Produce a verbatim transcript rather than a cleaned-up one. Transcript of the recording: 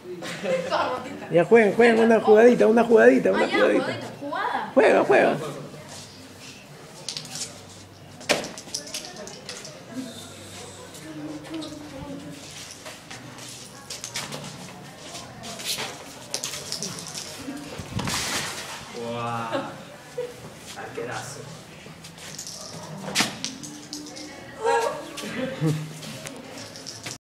Ya jueguen, jueguen una jugadita, una jugadita, una Ah, ya, jugadita. jugadita, jugada. Juega, juega.